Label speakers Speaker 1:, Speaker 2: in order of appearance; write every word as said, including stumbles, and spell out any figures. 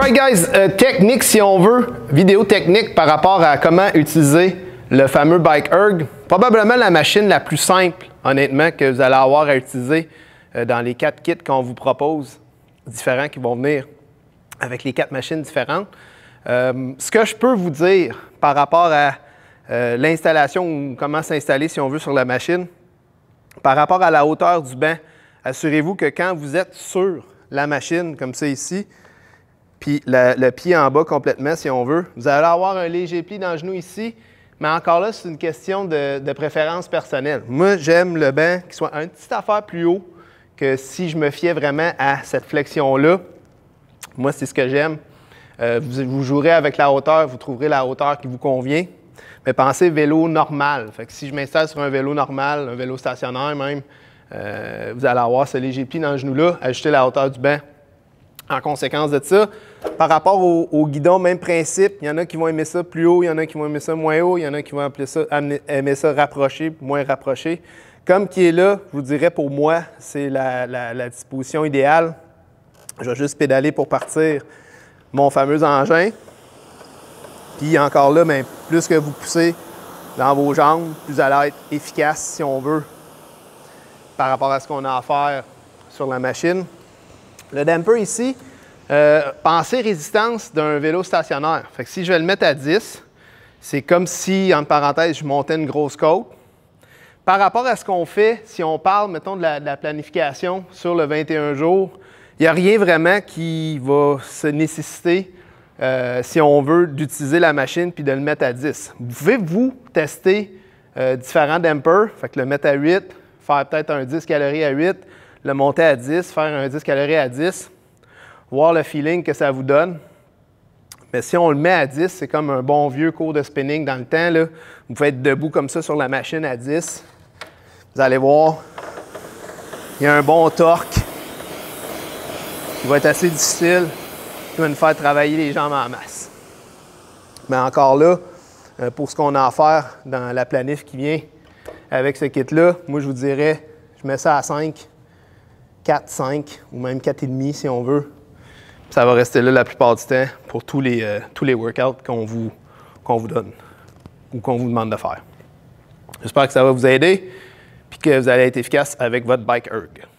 Speaker 1: Alright guys, euh, technique si on veut, vidéo technique par rapport à comment utiliser le fameux Bike Erg. Probablement la machine la plus simple, honnêtement, que vous allez avoir à utiliser euh, dans les quatre kits qu'on vous propose, différents qui vont venir avec les quatre machines différentes. Euh, ce que je peux vous dire par rapport à euh, l'installation ou comment s'installer si on veut sur la machine, par rapport à la hauteur du banc, assurez-vous que quand vous êtes sur la machine, comme ça ici, puis le, le pied en bas complètement si on veut, vous allez avoir un léger pli dans le genou ici, mais encore là, c'est une question de, de préférence personnelle. Moi, j'aime le banc qui soit un petit affaire plus haut que si je me fiais vraiment à cette flexion-là. Moi, c'est ce que j'aime. Euh, vous, vous jouerez avec la hauteur, vous trouverez la hauteur qui vous convient. Mais pensez vélo normal. Fait que si je m'installe sur un vélo normal, un vélo stationnaire même, euh, vous allez avoir ce léger pli dans le genou-là, ajuster la hauteur du banc en conséquence de ça. Par rapport au, au guidon, même principe, il y en a qui vont aimer ça plus haut, il y en a qui vont aimer ça moins haut, il y en a qui vont ça, aimer ça rapproché, moins rapproché. Comme qui est là, je vous dirais pour moi, c'est la, la, la disposition idéale. Je vais juste pédaler pour partir mon fameux engin. Puis encore là, bien, plus que vous poussez dans vos jambes, plus vous allez être efficace si on veut par rapport à ce qu'on a à faire sur la machine. Le damper ici, euh, pensez résistance d'un vélo stationnaire. Fait que si je vais le mettre à dix, c'est comme si, entre parenthèses, je montais une grosse côte. Par rapport à ce qu'on fait, si on parle, mettons, de la, de la planification sur le vingt et un jours, il n'y a rien vraiment qui va se nécessiter, euh, si on veut, d'utiliser la machine puis de le mettre à dix. Vous pouvez, vous, tester euh, différents dampers, fait que le mettre à huit, faire peut-être un dix calories à huit, le monter à dix, faire un dix calories à dix, voir le feeling que ça vous donne. Mais si on le met à dix, c'est comme un bon vieux cours de spinning dans le temps, là. Vous pouvez être debout comme ça sur la machine à dix. Vous allez voir, il y a un bon torque qui va être assez difficile, qui va nous faire travailler les jambes en masse. Mais encore là, pour ce qu'on a à faire dans la planif qui vient avec ce kit-là, moi je vous dirais, je mets ça à cinq, quatre, cinq ou même quatre virgule cinq si on veut. Ça va rester là la plupart du temps pour tous les, euh, tous les workouts qu'on vous, qu'on vous donne ou qu'on vous demande de faire. J'espère que ça va vous aider et que vous allez être efficace avec votre Bike Erg.